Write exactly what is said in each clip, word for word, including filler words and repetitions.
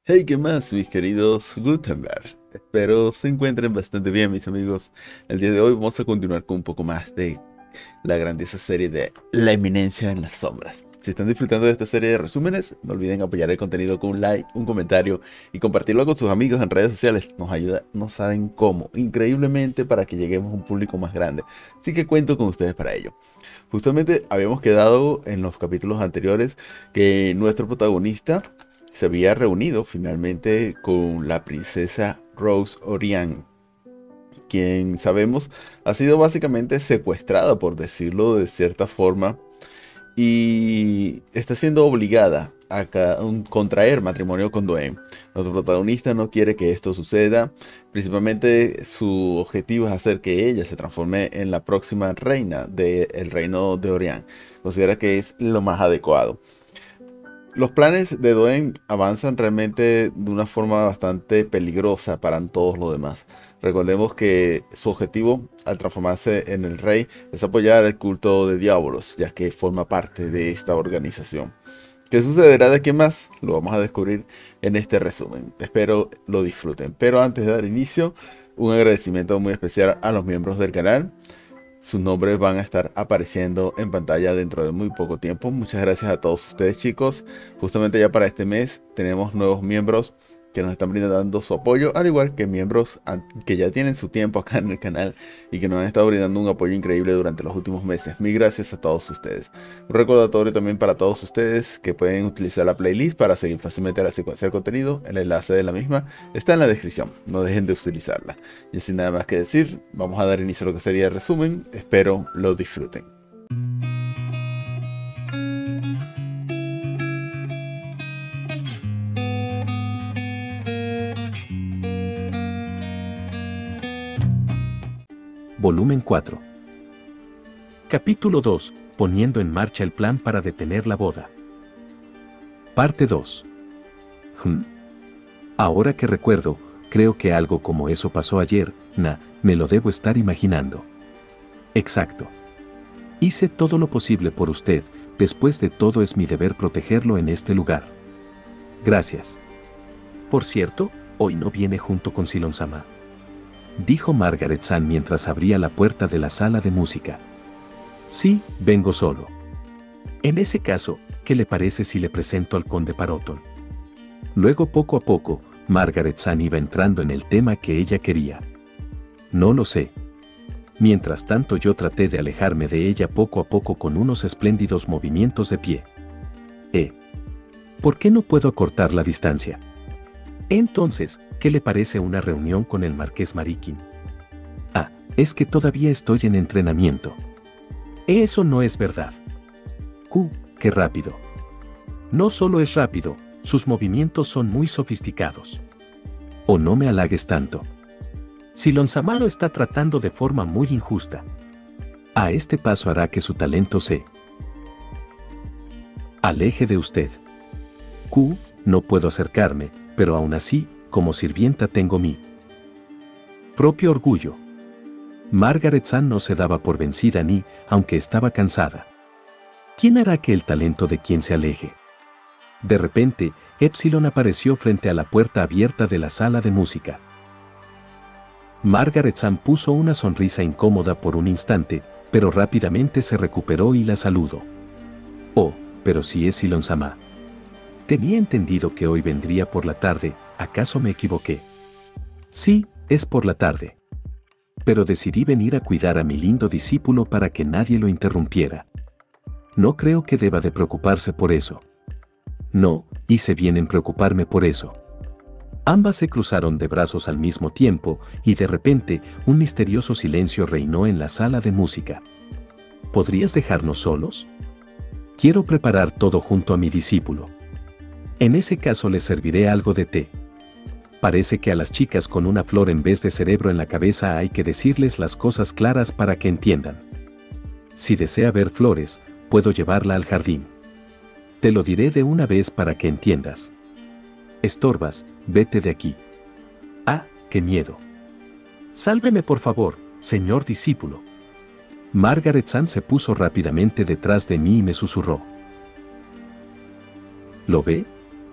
Hey, ¿qué más, mis queridos Gutenberg? Espero se encuentren bastante bien, mis amigos. El día de hoy vamos a continuar con un poco más de la grandiosa serie de La Eminencia en las Sombras. Si están disfrutando de esta serie de resúmenes, no olviden apoyar el contenido con un like, un comentario y compartirlo con sus amigos en redes sociales. Nos ayuda, no saben cómo, increíblemente para que lleguemos a un público más grande. Así que cuento con ustedes para ello. Justamente habíamos quedado en los capítulos anteriores que nuestro protagonista se había reunido finalmente con la princesa Rose Orián, quien sabemos ha sido básicamente secuestrada, por decirlo de cierta forma, y está siendo obligada a ca- un- contraer matrimonio con Dwayne. Nuestro protagonista no quiere que esto suceda, principalmente su objetivo es hacer que ella se transforme en la próxima reina del reino de Orián. Considera que es lo más adecuado. Los planes de Dwayne avanzan realmente de una forma bastante peligrosa para todos los demás. Recordemos que su objetivo al transformarse en el rey es apoyar el culto de Diabolos, ya que forma parte de esta organización. ¿Qué sucederá de aquí en más? Lo vamos a descubrir en este resumen. Espero lo disfruten. Pero antes de dar inicio, un agradecimiento muy especial a los miembros del canal. Sus nombres van a estar apareciendo en pantalla dentro de muy poco tiempo. Muchas gracias a todos ustedes, chicos. Justamente ya para este mes tenemos nuevos miembros que nos están brindando su apoyo, al igual que miembros que ya tienen su tiempo acá en el canal y que nos han estado brindando un apoyo increíble durante los últimos meses. Mil gracias a todos ustedes. Un recordatorio también para todos ustedes que pueden utilizar la playlist para seguir fácilmente la secuencia del contenido. El enlace de la misma está en la descripción. No dejen de utilizarla. Y sin nada más que decir, vamos a dar inicio a lo que sería el resumen. Espero lo disfruten. Volumen cuatro. Capítulo dos. Poniendo en marcha el plan para detener la boda. Parte dos. Hmm. Ahora que recuerdo, creo que algo como eso pasó ayer, nah, me lo debo estar imaginando. Exacto. Hice todo lo posible por usted, después de todo es mi deber protegerlo en este lugar. Gracias. Por cierto, hoy no viene junto con Silon-sama, dijo Margaret-san mientras abría la puerta de la sala de música. Sí, vengo solo. En ese caso, ¿qué le parece si le presento al conde Paroton? Luego, poco a poco, Margaret-san iba entrando en el tema que ella quería. No lo sé. Mientras tanto yo traté de alejarme de ella poco a poco con unos espléndidos movimientos de pie. ¿Eh? ¿Por qué no puedo acortar la distancia? Entonces, ¿qué le parece una reunión con el marqués Marikin? Ah, es que todavía estoy en entrenamiento. Eso no es verdad. ¡Uh, qué rápido! No solo es rápido, sus movimientos son muy sofisticados. O no me halagues tanto. Silon-sama lo está tratando de forma muy injusta. A este paso hará que su talento se aleje de usted. Q, no puedo acercarme, pero aún así, como sirvienta tengo mi propio orgullo. Margaret-san no se daba por vencida ni, aunque estaba cansada. ¿Quién hará que el talento de quien se aleje? De repente, Epsilon apareció frente a la puerta abierta de la sala de música. Margaret-san puso una sonrisa incómoda por un instante, pero rápidamente se recuperó y la saludó. Oh, pero si es Silon-sama. Tenía entendido que hoy vendría por la tarde, ¿acaso me equivoqué? Sí, es por la tarde. Pero decidí venir a cuidar a mi lindo discípulo para que nadie lo interrumpiera. No creo que deba de preocuparse por eso. No, hice bien en preocuparme por eso. Ambas se cruzaron de brazos al mismo tiempo y de repente un misterioso silencio reinó en la sala de música. ¿Podrías dejarnos solos? Quiero preparar todo junto a mi discípulo. En ese caso le serviré algo de té. Parece que a las chicas con una flor en vez de cerebro en la cabeza hay que decirles las cosas claras para que entiendan. Si desea ver flores, puedo llevarla al jardín. Te lo diré de una vez para que entiendas. Estorbas, vete de aquí. Ah, qué miedo. Sálveme por favor, señor discípulo. Margaret-san se puso rápidamente detrás de mí y me susurró. ¿Lo ve?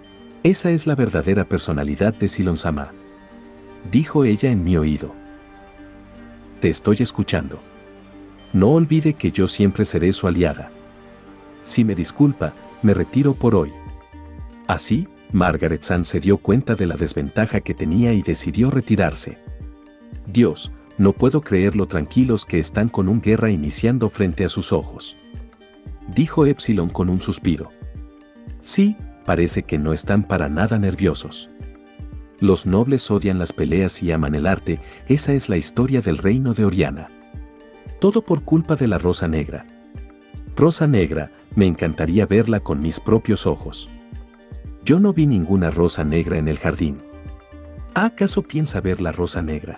Esa es la verdadera personalidad de Epsilon-sama, dijo ella en mi oído. Te estoy escuchando. No olvide que yo siempre seré su aliada. Si me disculpa, me retiro por hoy. Así, Margaret-san se dio cuenta de la desventaja que tenía y decidió retirarse. Dios, no puedo creer lo tranquilos que están con una guerra iniciando frente a sus ojos. Dijo Epsilon con un suspiro. Sí, parece que no están para nada nerviosos. Los nobles odian las peleas y aman el arte, esa es la historia del reino de Oriana. Todo por culpa de la Rosa Negra. Rosa Negra, me encantaría verla con mis propios ojos. Yo no vi ninguna rosa negra en el jardín. ¿Acaso piensa ver la Rosa Negra?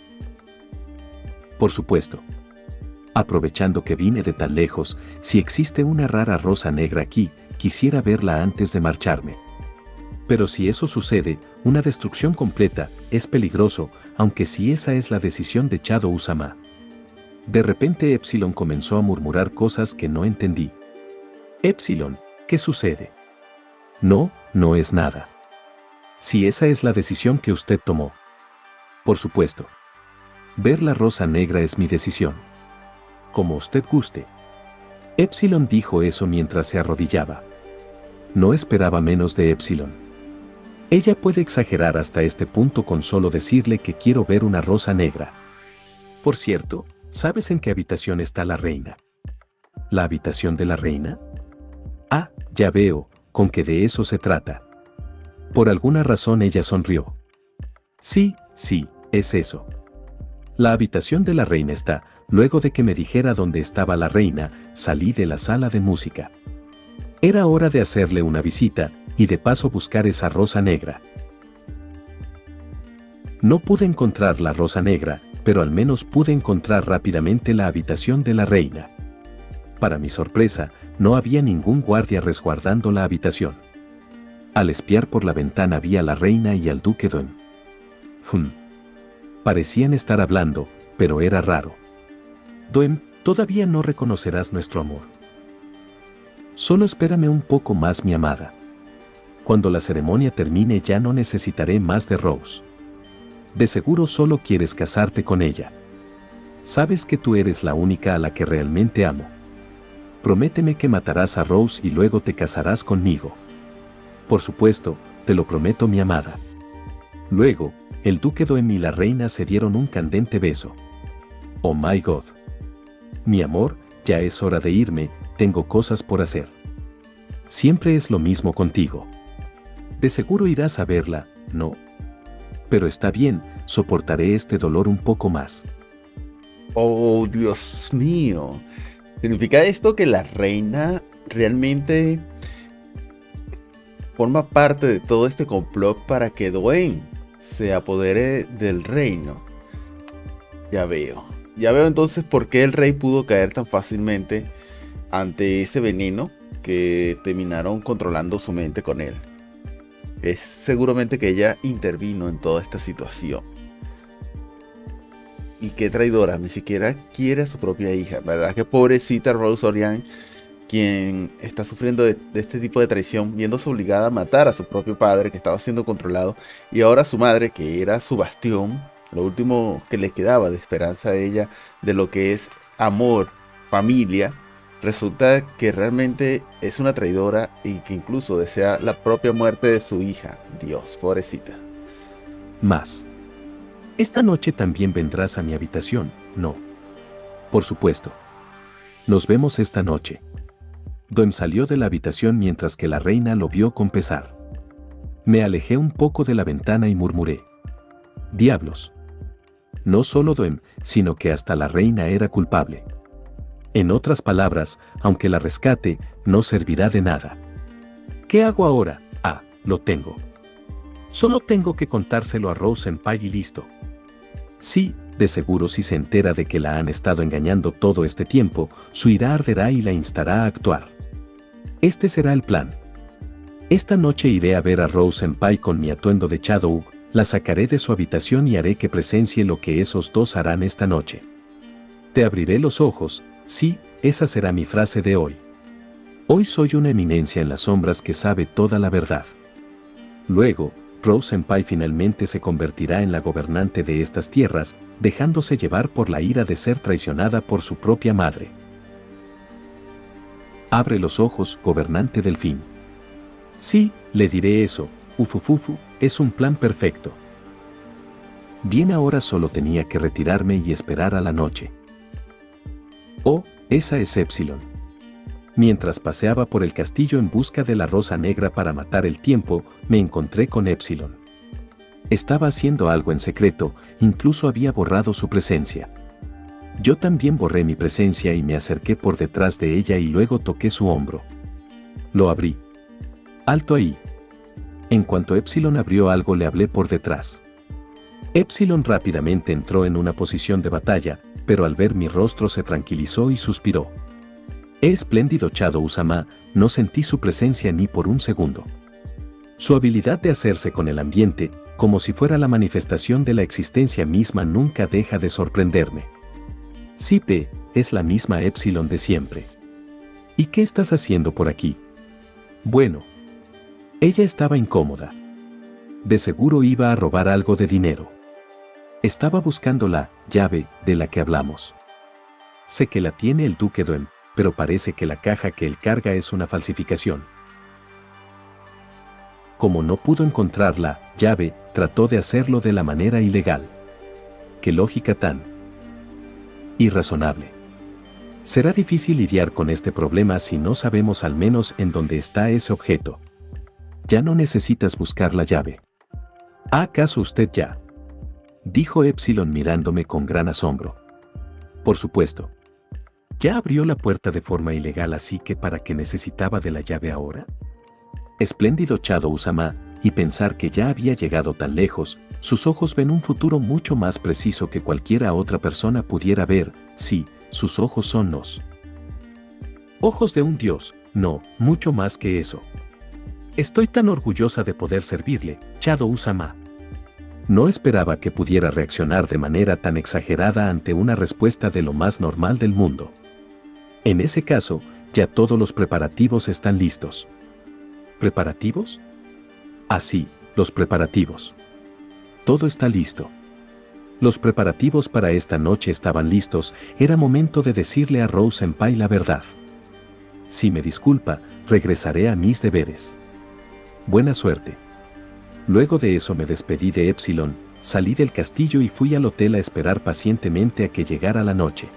Por supuesto. Aprovechando que vine de tan lejos, si existe una rara rosa negra aquí, quisiera verla antes de marcharme. Pero si eso sucede, una destrucción completa, es peligroso, aunque si esa es la decisión de Chado-sama. De repente Epsilon comenzó a murmurar cosas que no entendí. Epsilon, ¿qué sucede? No, no es nada. Si esa es la decisión que usted tomó. Por supuesto. Ver la Rosa Negra es mi decisión. Como usted guste. Epsilon dijo eso mientras se arrodillaba. No esperaba menos de Epsilon. Ella puede exagerar hasta este punto con solo decirle que quiero ver una rosa negra. Por cierto, ¿sabes en qué habitación está la reina? ¿La habitación de la reina? Ah, ya veo, con que de eso se trata. Por alguna razón ella sonrió. Sí, sí, es eso. La habitación de la reina está. Luego de que me dijera dónde estaba la reina, salí de la sala de música. Era hora de hacerle una visita, y de paso buscar esa rosa negra. No pude encontrar la rosa negra, pero al menos pude encontrar rápidamente la habitación de la reina. Para mi sorpresa, no había ningún guardia resguardando la habitación. Al espiar por la ventana vi a la reina y al duque Don. Hmm. Parecían estar hablando, pero era raro. Doem, todavía no reconocerás nuestro amor. Solo espérame un poco más, mi amada. Cuando la ceremonia termine ya no necesitaré más de Rose. De seguro solo quieres casarte con ella. Sabes que tú eres la única a la que realmente amo. Prométeme que matarás a Rose y luego te casarás conmigo. Por supuesto, te lo prometo, mi amada. Luego, el duque Doem y la reina se dieron un candente beso. Oh my God. Mi amor, ya es hora de irme, tengo cosas por hacer. Siempre es lo mismo contigo. De seguro irás a verla, ¿no? Pero está bien, soportaré este dolor un poco más. Oh, Dios mío. ¿Significa esto que la reina realmente forma parte de todo este complot para que Doem se apodere del reino? Ya veo. Ya veo entonces por qué el rey pudo caer tan fácilmente ante ese veneno que terminaron controlando su mente con él. Es seguramente que ella intervino en toda esta situación. Y qué traidora, ni siquiera quiere a su propia hija, ¿verdad? Que pobrecita Rose Oriana, quien está sufriendo de, de este tipo de traición, viéndose obligada a matar a su propio padre que estaba siendo controlado, y ahora su madre, que era su bastión, lo último que le quedaba de esperanza a ella de lo que es amor, familia, resulta que realmente es una traidora y que incluso desea la propia muerte de su hija. Dios, pobrecita. Más. Esta noche también vendrás a mi habitación, ¿no? Por supuesto. Nos vemos esta noche. Doem salió de la habitación mientras que la reina lo vio con pesar. Me alejé un poco de la ventana y murmuré. Diablos. No solo Doem, sino que hasta la reina era culpable. En otras palabras, aunque la rescate, no servirá de nada. ¿Qué hago ahora? Ah, lo tengo. Solo tengo que contárselo a Rose Senpai y listo. Sí, de seguro si se entera de que la han estado engañando todo este tiempo, su ira arderá y la instará a actuar. Este será el plan. Esta noche iré a ver a Rose Senpai con mi atuendo de Chado, la sacaré de su habitación y haré que presencie lo que esos dos harán esta noche. Te abriré los ojos, sí, esa será mi frase de hoy. Hoy soy una eminencia en las sombras que sabe toda la verdad. Luego, Rose Senpai finalmente se convertirá en la gobernante de estas tierras, dejándose llevar por la ira de ser traicionada por su propia madre. Abre los ojos, gobernante Delfín. Sí, le diré eso, ufufufu, es un plan perfecto. Bien, ahora solo tenía que retirarme y esperar a la noche. Oh, esa es Epsilon. Mientras paseaba por el castillo en busca de la rosa negra para matar el tiempo, me encontré con Epsilon. Estaba haciendo algo en secreto, incluso había borrado su presencia. Yo también borré mi presencia y me acerqué por detrás de ella y luego toqué su hombro. Lo abrí. Alto ahí. En cuanto Epsilon abrió algo, le hablé por detrás. Epsilon rápidamente entró en una posición de batalla, pero al ver mi rostro se tranquilizó y suspiró. Espléndido Shadou-sama, no sentí su presencia ni por un segundo. Su habilidad de hacerse con el ambiente, como si fuera la manifestación de la existencia misma, nunca deja de sorprenderme. Sí, P, es la misma Epsilon de siempre. ¿Y qué estás haciendo por aquí? Bueno. Ella estaba incómoda. De seguro iba a robar algo de dinero. Estaba buscando la llave de la que hablamos. Sé que la tiene el Duque Doen, pero parece que la caja que él carga es una falsificación. Como no pudo encontrar la llave, trató de hacerlo de la manera ilegal. ¡Qué lógica tan irrazonable! Será difícil lidiar con este problema si no sabemos al menos en dónde está ese objeto. Ya no necesitas buscar la llave. ¿Acaso usted ya? Dijo Epsilon mirándome con gran asombro. Por supuesto. Ya abrió la puerta de forma ilegal, así que ¿para qué necesitaba de la llave ahora? Espléndido Shadou-sama, y pensar que ya había llegado tan lejos, sus ojos ven un futuro mucho más preciso que cualquiera otra persona pudiera ver. Sí, sus ojos son los ojos de un dios, no, mucho más que eso. Estoy tan orgullosa de poder servirle, Shadou-sama. No esperaba que pudiera reaccionar de manera tan exagerada ante una respuesta de lo más normal del mundo. En ese caso, ya todos los preparativos están listos. ¿Preparativos? Ah, sí, los preparativos. Todo está listo. Los preparativos para esta noche estaban listos, era momento de decirle a Rose Senpai la verdad. Si me disculpa, regresaré a mis deberes. Buena suerte. Luego de eso me despedí de Epsilon, salí del castillo y fui al hotel a esperar pacientemente a que llegara la noche.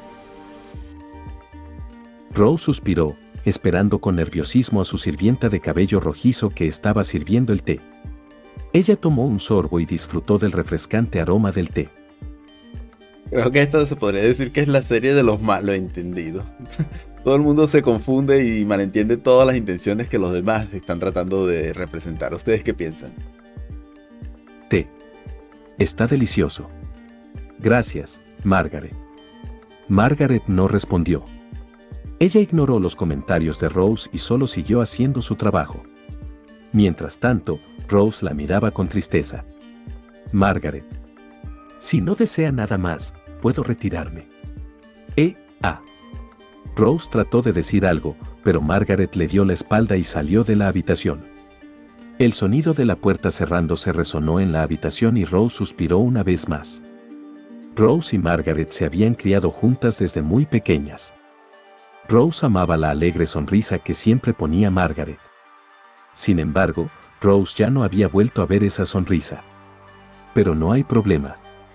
Rose suspiró, esperando con nerviosismo a su sirvienta de cabello rojizo que estaba sirviendo el té. Ella tomó un sorbo y disfrutó del refrescante aroma del té. Creo que esto se podría decir que es la serie de los malos entendidos. Todo el mundo se confunde y malentiende todas las intenciones que los demás están tratando de representar. ¿Ustedes qué piensan? Té. Está delicioso. Gracias, Margaret. Margaret no respondió. Ella ignoró los comentarios de Rose y solo siguió haciendo su trabajo. Mientras tanto, Rose la miraba con tristeza. Margaret. Si no desea nada más, puedo retirarme. Eh, ah. Rose trató de decir algo, pero Margaret le dio la espalda y salió de la habitación. El sonido de la puerta cerrándose resonó en la habitación y Rose suspiró una vez más. Rose y Margaret se habían criado juntas desde muy pequeñas. Rose amaba la alegre sonrisa que siempre ponía Margaret. Sin embargo, Rose ya no había vuelto a ver esa sonrisa. Pero no hay problema.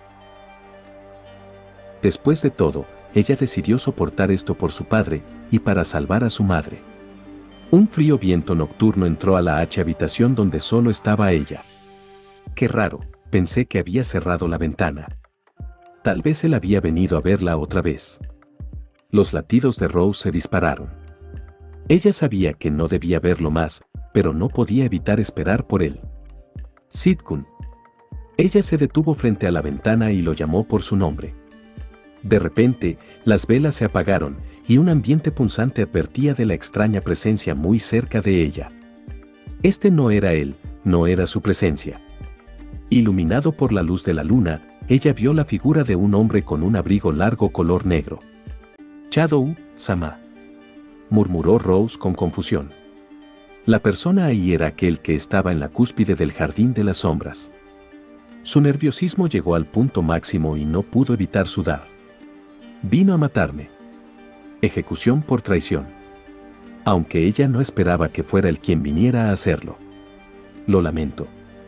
Después de todo, ella decidió soportar esto por su padre y para salvar a su madre. Un frío viento nocturno entró a la H habitación donde solo estaba ella. Qué raro, pensé que había cerrado la ventana. Tal vez él había venido a verla otra vez. Los latidos de Rose se dispararon. Ella sabía que no debía verlo más, pero no podía evitar esperar por él. Sid-kun. Ella se detuvo frente a la ventana y lo llamó por su nombre. De repente, las velas se apagaron, y un ambiente punzante advertía de la extraña presencia muy cerca de ella. Este no era él, no era su presencia. Iluminado por la luz de la luna, ella vio la figura de un hombre con un abrigo largo color negro. Shadou-sama, murmuró Rose con confusión. La persona ahí era aquel que estaba en la cúspide del jardín de las sombras. Su nerviosismo llegó al punto máximo y no pudo evitar sudar. Vino a matarme. Ejecución por traición. Aunque ella no esperaba que fuera él quien viniera a hacerlo. Lo lamento.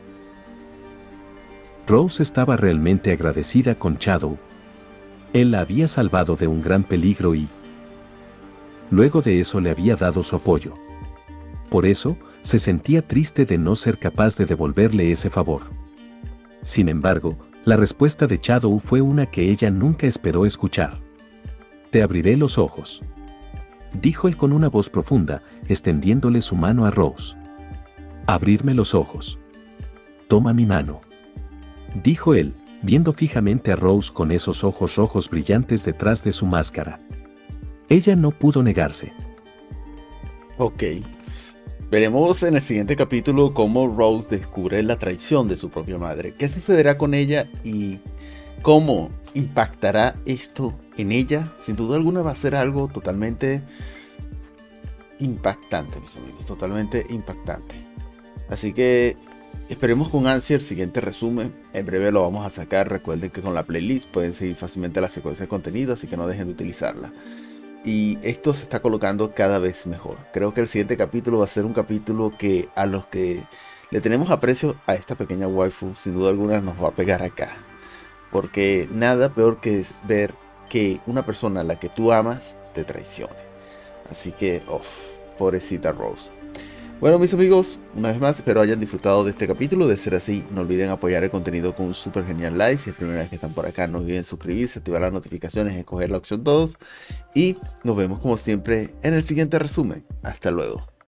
Rose estaba realmente agradecida con Shadow. Él la había salvado de un gran peligro y, luego de eso, le había dado su apoyo. Por eso, se sentía triste de no ser capaz de devolverle ese favor. Sin embargo, la respuesta de Shadow fue una que ella nunca esperó escuchar. «Te abriré los ojos», dijo él con una voz profunda, extendiéndole su mano a Rose. «Abrirme los ojos. Toma mi mano», dijo él, viendo fijamente a Rose con esos ojos rojos brillantes detrás de su máscara. Ella no pudo negarse. Ok. Veremos en el siguiente capítulo cómo Rose descubre la traición de su propia madre. ¿Qué sucederá con ella y cómo impactará esto en ella? Sin duda alguna va a ser algo totalmente impactante, mis amigos. Totalmente impactante. Así que esperemos con ansia el siguiente resumen. En breve lo vamos a sacar. Recuerden que con la playlist pueden seguir fácilmente la secuencia de contenido, así que no dejen de utilizarla. Y esto se está colocando cada vez mejor. Creo que el siguiente capítulo va a ser un capítulo que a los que le tenemos aprecio a esta pequeña waifu, sin duda alguna nos va a pegar acá. Porque nada peor que es ver que una persona a la que tú amas te traicione. Así que, uff, pobrecita Rose. Bueno, mis amigos, una vez más espero hayan disfrutado de este capítulo. De ser así, no olviden apoyar el contenido con un super genial like. Si es la primera vez que están por acá, no olviden suscribirse, activar las notificaciones, escoger la opción todos. Y nos vemos como siempre en el siguiente resumen. Hasta luego.